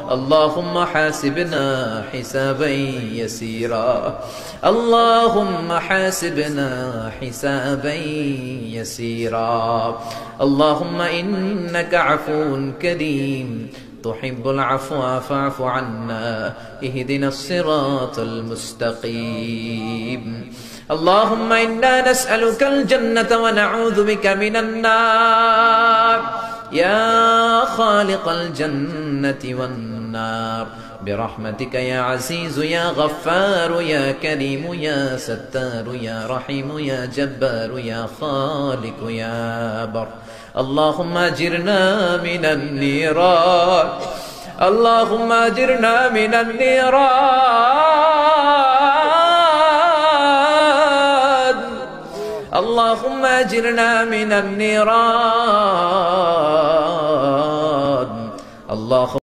اللهم حاسبنا حسابا يسيرا اللهم حاسبنا حسابا يسيرا اللهم إنك عفو كريم تحب العفو فاعف عنا اهدنا الصراط المستقيم اللهم إنا نسألك الجنة ونعوذ بك من النار يا خالق الجنة والنار برحمتك يا عزيز يا غفار يا كريم يا ستار يا رحيم يا جبار يا خالق يا بر اللهم أجرنا من النيران اللهم أجرنا من النيران اللهم أجرنا من النيران اللهم